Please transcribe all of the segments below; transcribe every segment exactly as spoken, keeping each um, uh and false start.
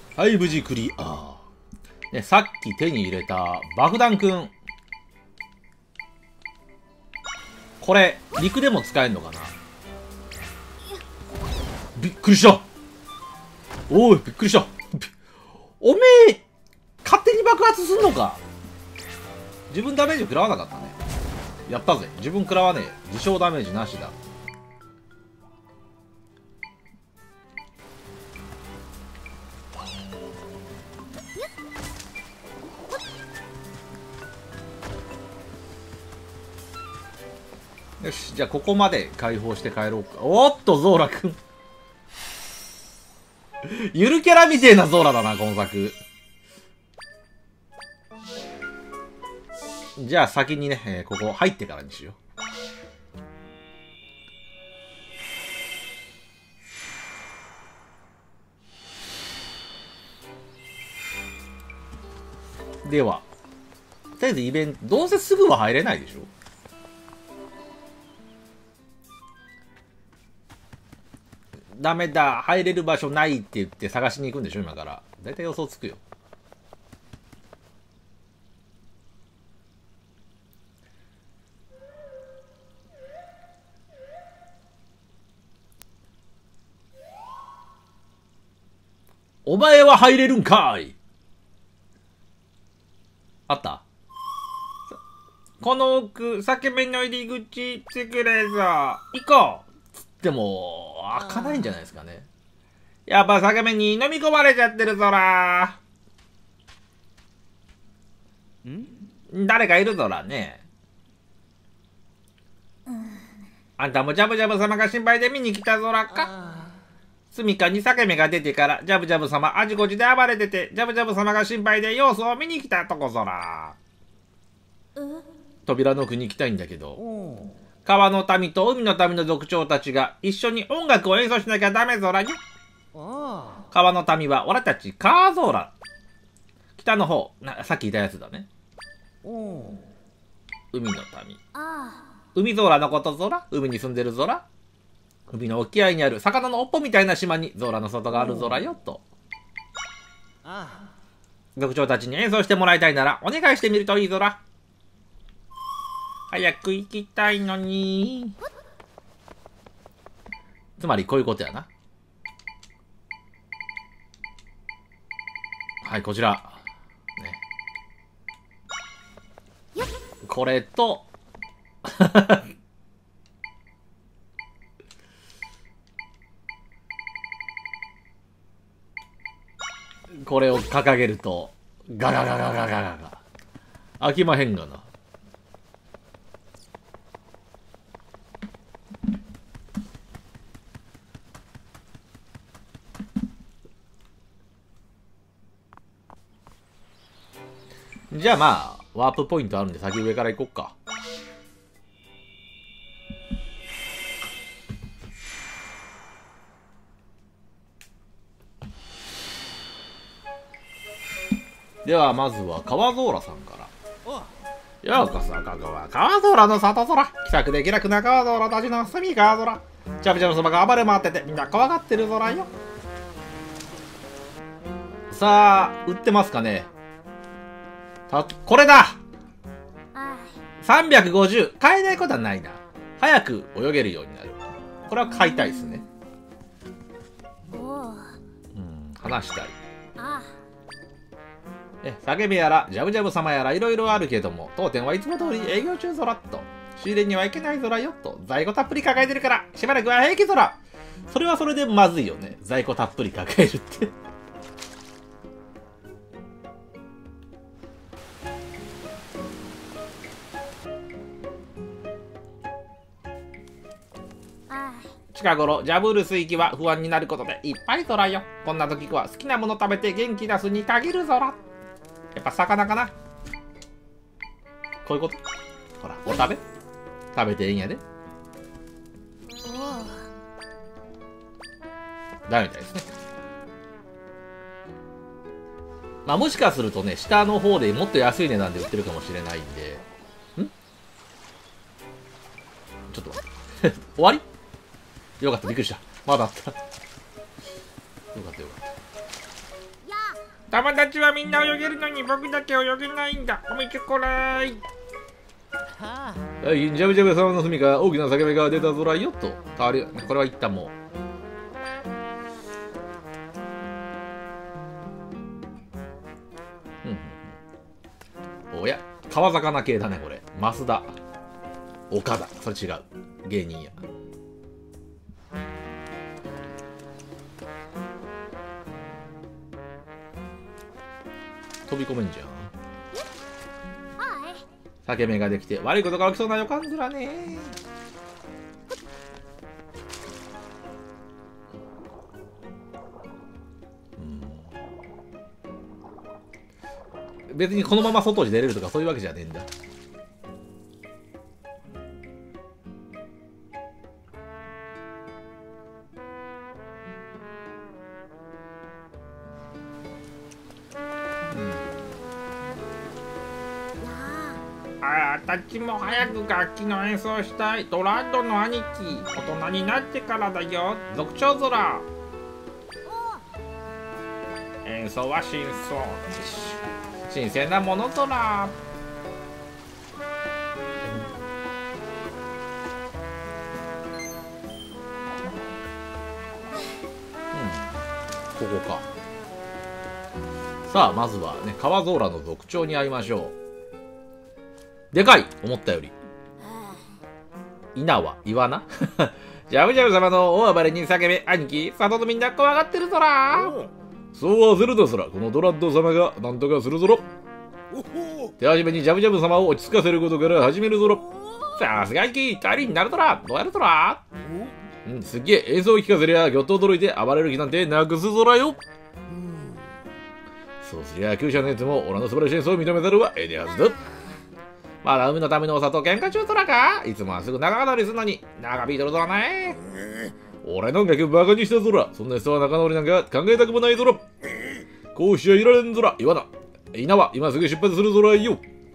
はい、無事クリア。ね、さっき手に入れた爆弾くん。これ、陸でも使えんのかな。びっくりした。おい、びっくりした。おめえ、勝手に爆発すんのか。自分ダメージ食らわなかったね。やったぜ。自分食らわねえ。自傷ダメージなしだ。よし、じゃあここまで解放して帰ろうか。おっと、ゾーラくん。ゆるキャラみてえなゾーラだな、この作。じゃあ先にね、えー、ここ入ってからにしよう。では、とりあえずイベント、どうせすぐは入れないでしょ。ダメだ、入れる場所ないって言って探しに行くんでしょ、今から。だいたい予想つくよ。お前は入れるんかい。あった。この奥、裂け目の入り口、つくれぞ。行こう。つっても、開かないんじゃないですかね。やっぱ裂け目に飲み込まれちゃってるぞら。ん？誰かいるぞらね。あんたもジャブジャブ様が心配で見に来たぞらか。すみかに裂け目が出てから、ジャブジャブ様あじこじで暴れてて、ジャブジャブ様が心配で様子を見に来たとこぞら。扉の奥に行きたいんだけど、川の民と海の民の族長たちが一緒に音楽を演奏しなきゃダメぞらに。川の民は俺たちカーゾーラ。北の方な、さっき言ったやつだね。海の民。海ゾーラのことぞら。海に住んでるぞら。海の沖合にある魚の尾っぽみたいな島にゾーラの外があるぞらよと。族長たちに演奏してもらいたいならお願いしてみるといいぞら。早く行きたいのに。つまりこういうことやな。はい、こちら。ね。これと、これを掲げると、ガガガガガガガガ。飽きまへんがな。じゃあまあ、ワープポイントあるんで先上から行こっか。ではまずは川ゾーラさんから。ようこそ、ここは川ゾーラの里空。気さくで気楽な川ゾーラたちの住み川ゾーラ。ジャブジャブ様が暴れ回っててみんな怖がってるゾーラよ。さあ、売ってますかね。た、これだ !さんびゃくごじゅう! 買えないことはないな。早く泳げるようになる。これは買いたいですね。うん、話したい。え、叫びやら、ジャブジャブ様やらいろいろあるけども、当店はいつも通り営業中ぞらっと。仕入れにはいけないぞらよっと。在庫たっぷり抱えてるから、しばらくは平気ぞら。それはそれでまずいよね。在庫たっぷり抱えるって。近頃ジャブる水域は不安になることでいっぱいぞらよ。こんな時は好きなもの食べて元気出すに限るぞら。やっぱ魚かな。こういうこと。ほら、お食べ食べていいんやで。ダメみたいですね。まあもしかするとね、下の方でもっと安い値段で売ってるかもしれないんで。んちょっと待って終わりよかった、びっくりした。まだあった。よかったよかった。 友達はみんな泳げるのに僕だけ泳げないんだ。おみちょこらい。 はい、ジャブジャブ様の隅から大きな裂け目が出たぞらよと。あれ、これは一旦もう。うん。おや、川魚系だね、これ。増田。岡田。それ違う。芸人や。飛び込めんじゃん。裂け目ができて悪いことが起きそうな予感ずらね。うん、別にこのまま外に出れるとかそういうわけじゃねえんだ。 あたちも早く楽器の演奏したい。ドラッドの兄貴、大人になってからだよ。族長空。演奏は新そう新鮮なもの空。 うん、ここか。さあまずはね、川ゾーラの族長に会いましょう。でかい思ったより。稲は岩なジャブジャブ様の大暴れに叫べ、兄貴、里のみんな怖がってるぞら。そう焦るだそら、このドラッド様がなんとかするぞろ。手始めにジャブジャブ様を落ち着かせることから始めるぞろ。さすが兄貴、頼りになるぞら。どうやるぞら。うん、すっげえ演奏を聞かせりゃ、ぎょっと驚いて暴れる気なんてなくすぞらよ。そうすりゃ、厩舎のやつも俺の素晴らしい演奏を認めざるはええではずだ。まだ海のためのお里喧嘩中とらか。いつもはすぐ仲直りするのに長引いとるぞらね。俺の楽バカにしたぞら。そんな人は仲直りなんか考えたくもないぞら。こうしちゃいられんぞら。言わな。稲は今すぐ出発するぞらよ。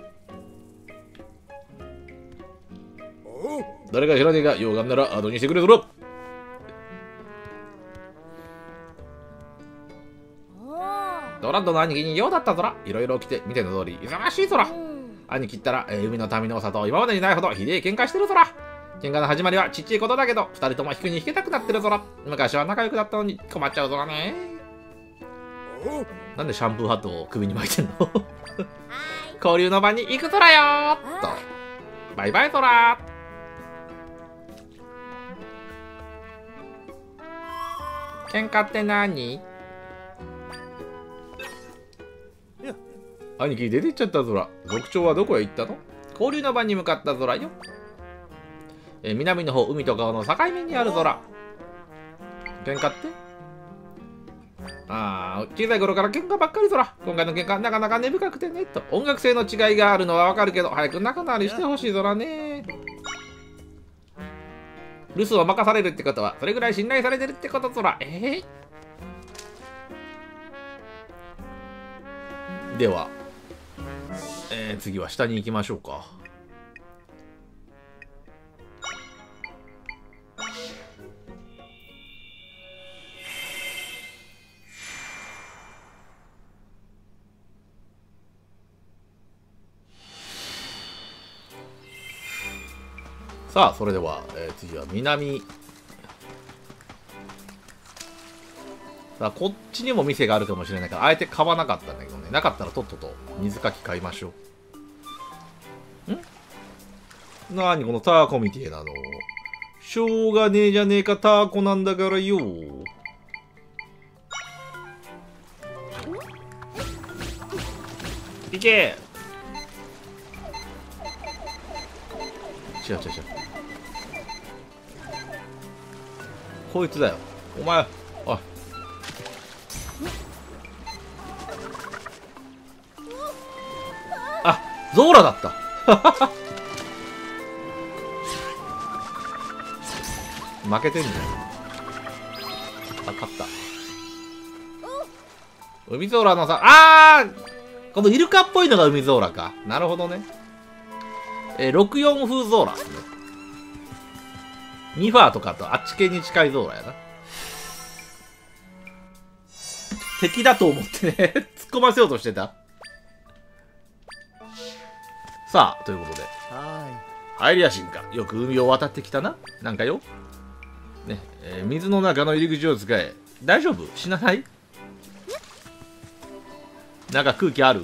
誰か知らねえが溶岩なら後にしてくれぞら。ドラッドの兄貴に用だったぞら。いろいろ来て見ての通り忙しいぞら。兄貴ったら、えー、海の民のお里を今までにないほどひでえ喧嘩してるぞら。喧嘩の始まりはちっちゃいことだけど、二人とも引くに引けたくなってるぞら。昔は仲良くなったのに困っちゃうぞらね。なんでシャンプーハットを首に巻いてんの交流の場に行くぞらよーっと。バイバイぞら。喧嘩って何？兄貴出てっちゃったぞら。族長はどこへ行ったの？交流の場に向かったぞらよ。えー、南の方、海と川の境目にあるぞら。喧嘩って？ああ、小さい頃から喧嘩ばっかりぞら。今回の喧嘩なかなか根深くてね。と。音楽性の違いがあるのはわかるけど、早く仲直りしてほしいぞらね。留守を任されるってことは、それぐらい信頼されてるってことぞら。えー、では、えー、次は下に行きましょうか。さあそれでは、えー、次は南。さあこっちにも店があるかもしれないからあえて買わなかったんだけどね。なかったらとっとと水かき買いましょう。ん？なーにこのターコみてえなの。しょうがねえじゃねえか、ターコなんだからよ。いけ。違う違う違う。こいつだよ。お前、おい。あ、ゾーラだった。負けてんじゃん。あ、勝った。海ゾーラのさ、あーこのイルカっぽいのが海ゾーラか。なるほどね。えー、ろくじゅうよん風ゾーラですね。ミファーとかとあっち系に近いゾーラやな。 敵だと思ってね突っ込ませようとしてた。さあということで、ハイリア神か。よく海を渡ってきたな。なんかよね、えー、水の中の入り口を使え。大丈夫？死なない？なんか空気ある？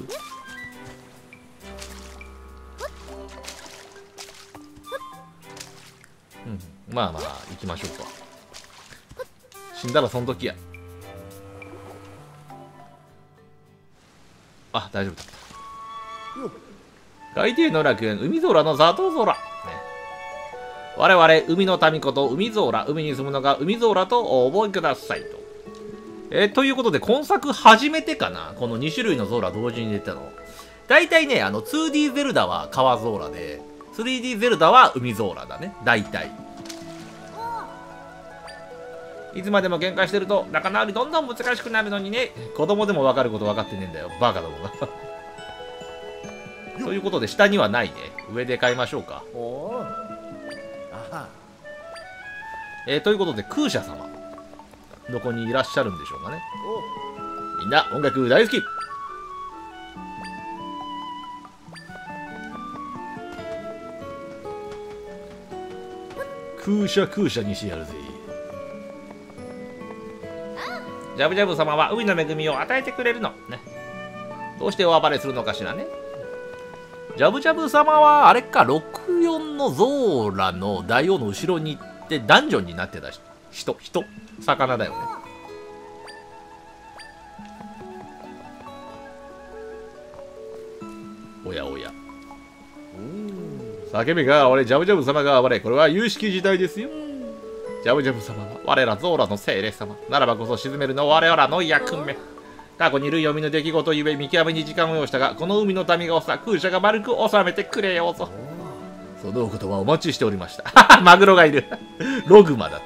うん、まあまあ行きましょうか。死んだらその時や。あ、大丈夫だった。海底の楽園、海空の里空、ね、我々海の民こと海空、海に住むのが海空とお覚えくださいと。えー、ということで今作初めてかな、このに種類の空同時に出たの。大体ね、あの ツーディー ゼルダは川空で スリーディー ゼルダは海空だね、大体。いつまでも喧嘩してると仲直りどんどん難しくなるのにね。子供でも分かること分かってねえんだよ、バカどもがということで下にはないね。上で買いましょうか。えー、ということで空者様どこにいらっしゃるんでしょうかね。みんな音楽大好き。空者空者にしてやるぜ。ジャブジャブ様は海の恵みを与えてくれるのね。どうしてお暴れするのかしらね。ジャブジャブ様はあれか、ろくよんのゾーラの大王の後ろに行ってダンジョンになってた人、人、魚だよね。おやおや。叫びが俺ジャブジャブ様が暴れ、これは有識事態ですよ。ジャブジャブ様は我らゾーラの精霊様ならばこそ沈めるの我らの役目。過去に類を見ぬ出来事ゆえ見極めに時間を要したが、この海の民が治空者が丸く収めてくれようぞ。そのお言葉お待ちしておりましたマグロがいるログマだって。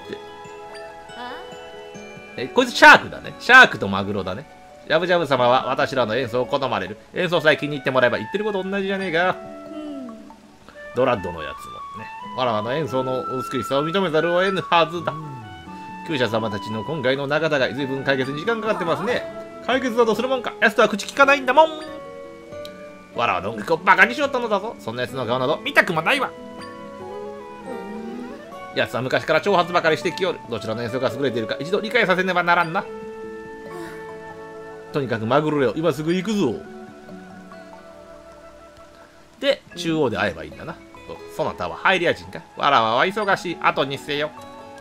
えこいつシャークだね。シャークとマグロだね。ジャブジャブ様は私らの演奏を好まれる。演奏さえ気に入ってもらえば言ってること同じじゃねえか。ドラッドのやつもね、わらわの演奏の美しさを認めざるを得ぬはずだ。空者様たちの今回の仲違い、随分解決に時間かかってますね。解決だとするもんか。奴とは口聞かないんだもん。わらわの音楽をバカにしよったのだぞ。そんな奴の顔など見たくもないわ。奴は昔から挑発ばかりしてきよる。どちらの演奏が優れているか一度理解させねばならんな。とにかくマグロレオ今すぐ行くぞ。で中央で会えばいいんだな。そなたはハイリア人か。わらわは忙しい。後にせよ。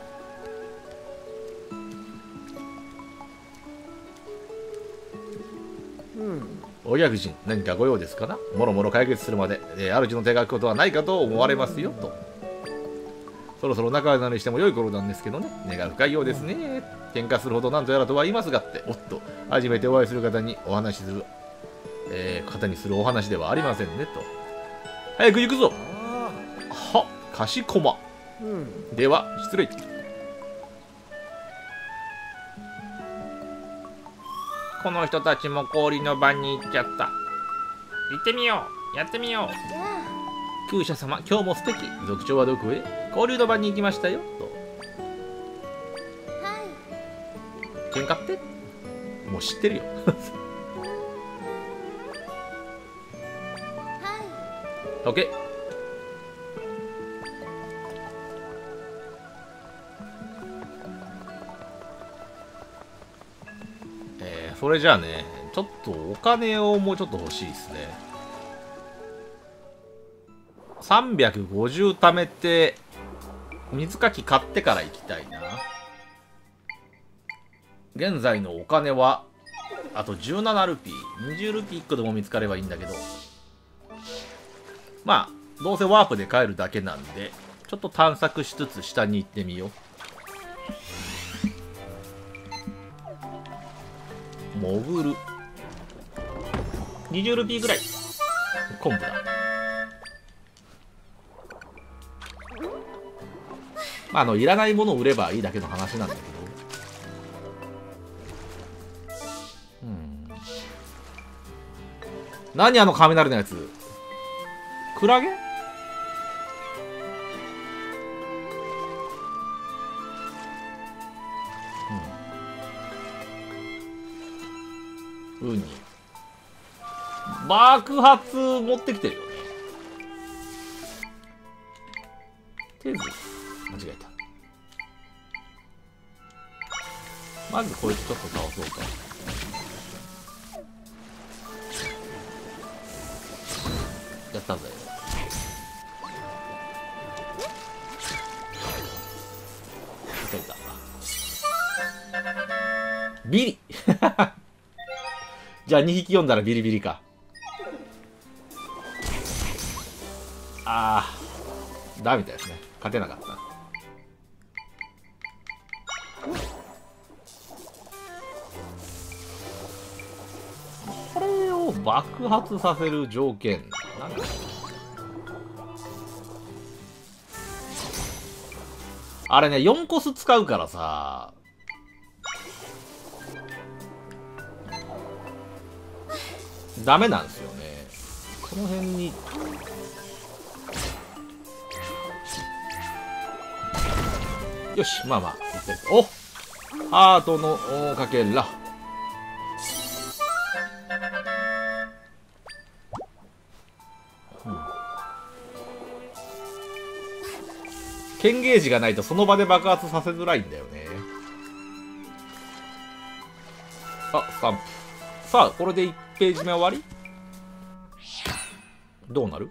お客人何かご用ですかな。もろもろ解決するまで、えー、主の手が空くことはないかと思われますよと。そろそろ仲直りしても良い頃なんですけどね。根が深いようですね。喧嘩するほどなんとやらとは言いますがって。おっと初めてお会いする方にお話しする、えー、方にするお話ではありませんねと。早く行くぞ。はかしこま、うん、では失礼。この人たちも氷の場に行っちゃった。行ってみよう。やってみよう。空者様今日も素敵。族長はどこへ。交流の場に行きましたよと。はい。喧嘩ってもう知ってるよはい。OK。それじゃあね、ちょっとお金をもうちょっと欲しいですね。さんびゃくごじゅう貯めて水かき買ってから行きたいな。現在のお金はあとじゅうななルピー、にじゅうルピーいっこでも見つかればいいんだけど、まあどうせワープで帰るだけなんでちょっと探索しつつ下に行ってみよう。潜るにじゅうルピーぐらい昆布だ。まああのいらないものを売ればいいだけの話なんだけど、うん、何あの雷のやつ。クラゲ。 ウニ。爆発持ってきてるよね。テーズ、間違えた。まずこいつちょっと倒そうか。やったぜ。いたいた。ビリじゃあにひき読んだらビリビリか。あー、ダメみたいですね。勝てなかった。これを爆発させる条件なんだろう。あれね、よんコス使うからさ、ダメなんですよね。この辺によし、まあまあお、ハートのかけら。剣ゲージがないとその場で爆発させづらいんだよね。あ、スタンプ。さあ、これでいちページ目終わり？どうなる？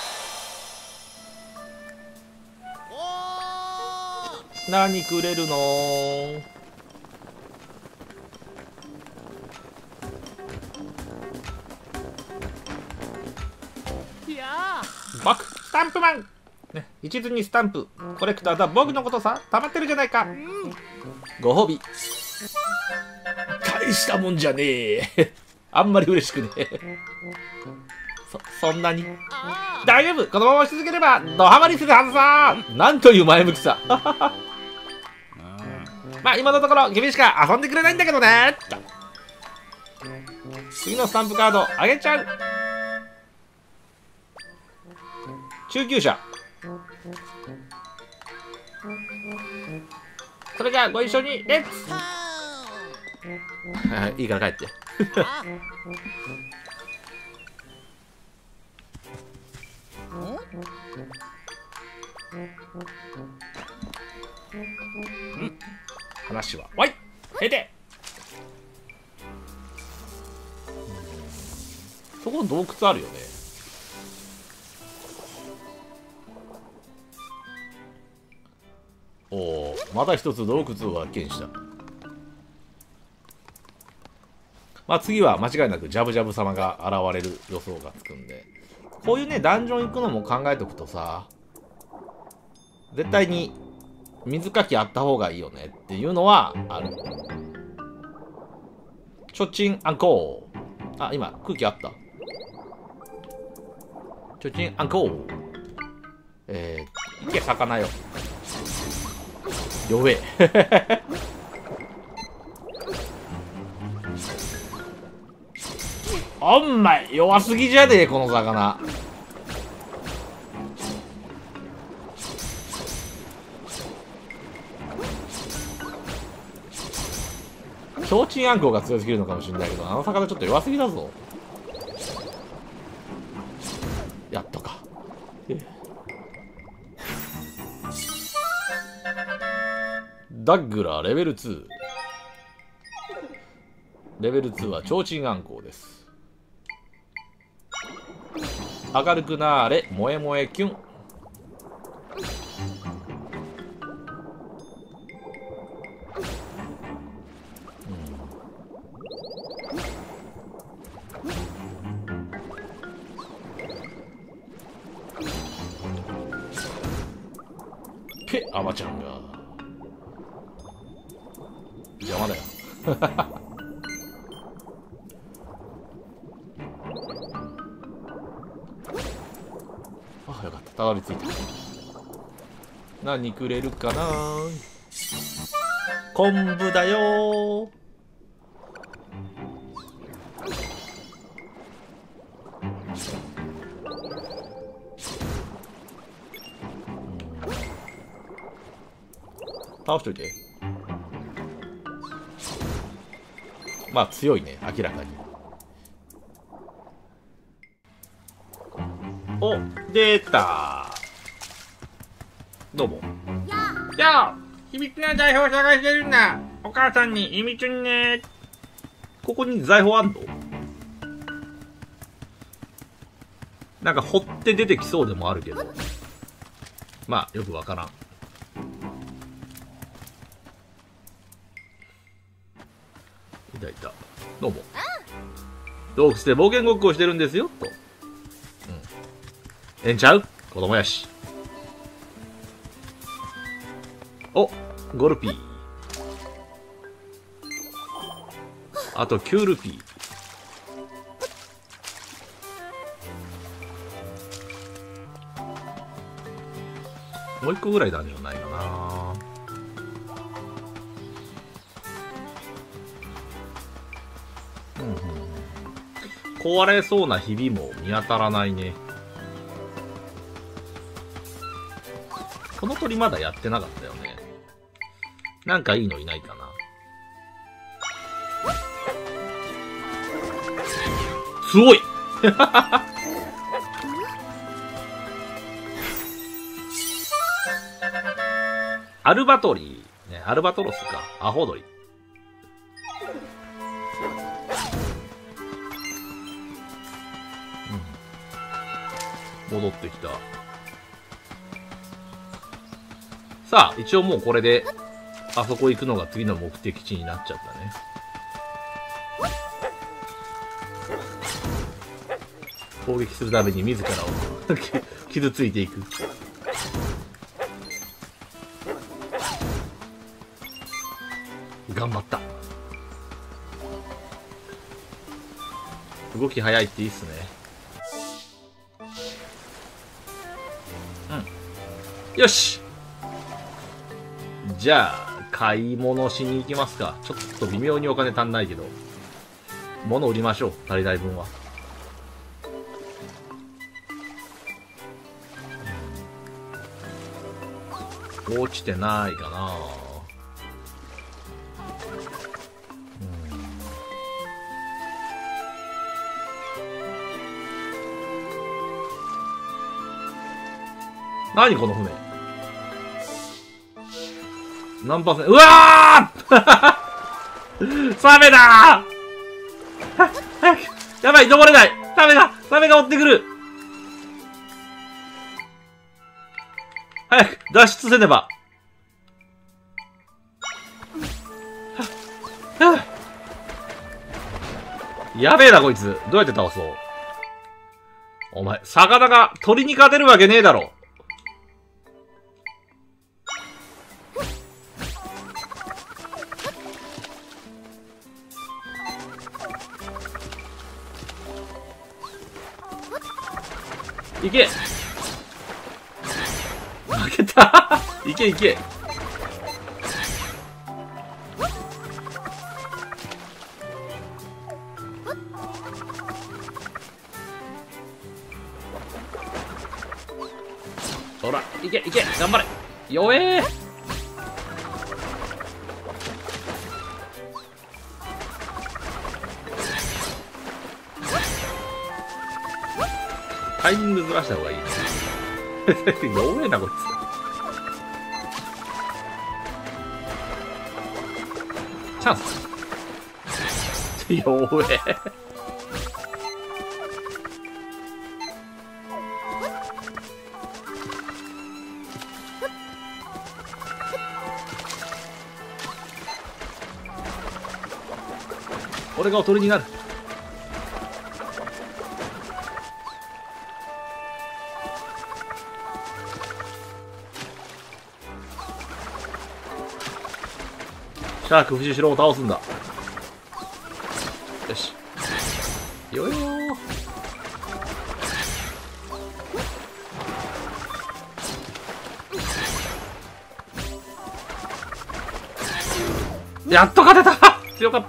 何くれるの？ 僕、スタンプマン、ね、一途にスタンプコレクターだ。僕のことさ、溜まってるじゃないか。 ご褒美。大したもんじゃねえ。あんまり嬉しくねえ。そ、そんなに大丈夫、このままし続ければドハマりするはずさ。 なんという前向きさ。 まあ今のところ君しか遊んでくれないんだけどね。次のスタンプカードあげちゃう。 中級者。 それじゃあご一緒にレッツ。 いいから帰って。 話はわいへて。 そこ洞窟あるよね。おお、また一つ洞窟を発見した。まあ次は間違いなくジャブジャブ様が現れる予想がつくんで、こういうねダンジョン行くのも考えとくとさ、絶対に水かきあった方がいいよねっていうのはある。ちょちんあんこー。あ、今空気あった。ちょちんあんこー。えー、いけ魚よ。弱え。おんまい弱すぎじゃねえこの魚。ちょうちんあんこうが強すぎるのかもしれないけど、あの魚ちょっと弱すぎだぞ。やっとか。ダッグラーレベルツー。レベルツーはちょうちんあんこうです。明るくなーれ萌え萌えキュン。ペアマちゃんが邪魔だよ。あ、よかった、たどり着いた。何くれるかな。昆布だよー。倒しといて。まあ強いね、明らかに。 お、出た。どうも。 やあ、秘密の財宝を探してるんだ。お母さんに秘密にね。 ここに財宝あんの？なんか掘って出てきそうでもあるけど。まあ、よくわからん。いたいた。どうも。洞窟で冒険ごっこをしてるんですよ、と。うん。ええんちゃう？子供やし。お、ゴルピー。あと、キュールピー。もう一個ぐらいダンジョンないかな。うんうん。壊れそうなひびも見当たらないね。この鳥まだやってなかったよね。なんかいいのいないかな。すごいアルバトリー、ね、アルバトロスか。アホ鳥。うん。戻ってきた。さあ、一応もうこれで、あそこ行くのが次の目的地になっちゃったね。攻撃するために自らを傷ついていく。頑張った。動き早いっていいっすね。うん。よし。じゃあ、買い物しに行きますか。ちょっと微妙にお金足んないけど。物売りましょう。足りない分は。落ちてないかな。何この船。何パーセント、うわーサメだー早くやばい、登れない、サメがサメが追ってくる、早く脱出せねば。やべえなこいつ。どうやって倒そう。お前、魚が鳥に勝てるわけねえだろ。いけ。負けたいけいけ。ほら、いけいけ、頑張れ。弱えー。タイミングずらした方がいいね。弱えなこいつ。チャンス。弱え。俺がおとりになる。シャーク、藤代を倒すんだ。よし。よいよー。やっと勝てた強かった。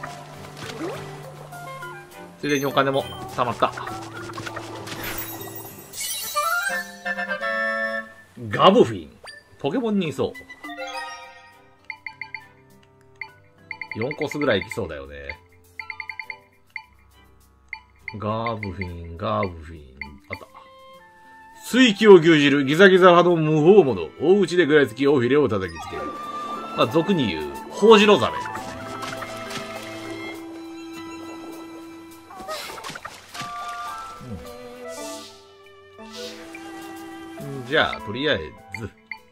ついでにお金も貯まった。ガブフィン。ポケモンにいそう。よんコスぐらいいきそうだよね。ガーブフィン、ガーブフィン。あった。 水気を牛耳るギザギザ派の無法者。大打ちでぐらいつき尾ひれを叩きつける。まあ、俗に言う、ホウジロザメですね。うん、じゃあ、とりあえず。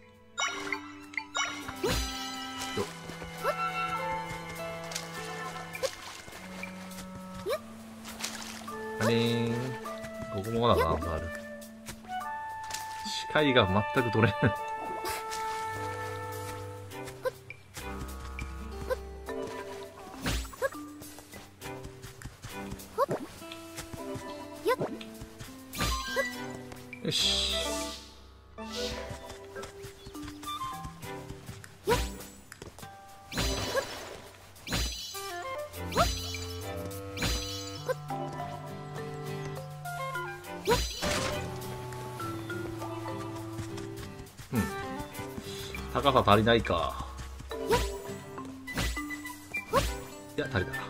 あれーん。ここもまだ段差ある。視界が全く取れない。よし。うん。高さ足りないか。いや、足りたか。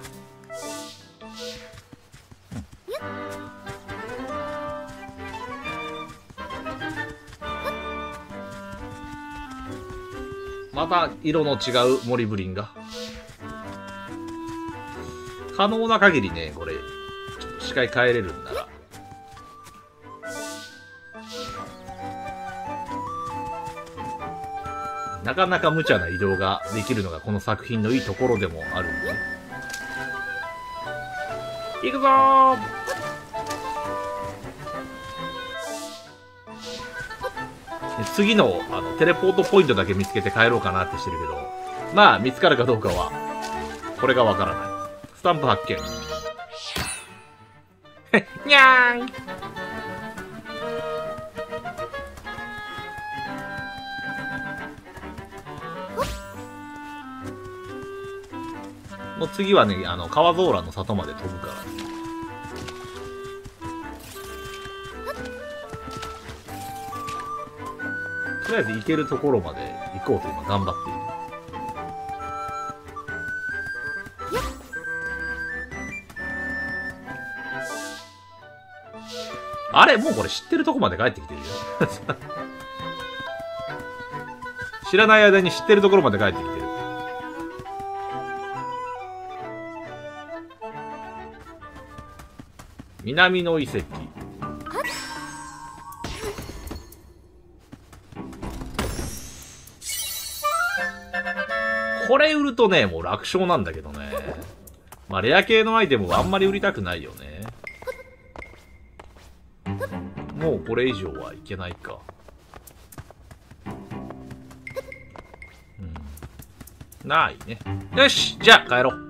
また色の違うモリブリンが。可能な限りね、これ、ちょっと視界変えれるんなら。なかなか無茶な移動ができるのがこの作品のいいところでもあるんでね。行くぞー。次の、あの、テレポートポイントだけ見つけて帰ろうかなってしてるけど、まあ、見つかるかどうかは、これがわからない。スタンプ発見。にゃーん。もう次はね、あの、川ゾーラの里まで飛ぶから。とりあえず行けるところまで行こうと今頑張っている。あれもうこれ知ってるとこまで帰ってきてるよ。知らない間に知ってるところまで帰ってきてる。南の遺跡。これ売るとね、もう楽勝なんだけどね。まあ、レア系のアイテムはあんまり売りたくないよね。もうこれ以上はいけないか。うん。ないね。よし、じゃあ帰ろう。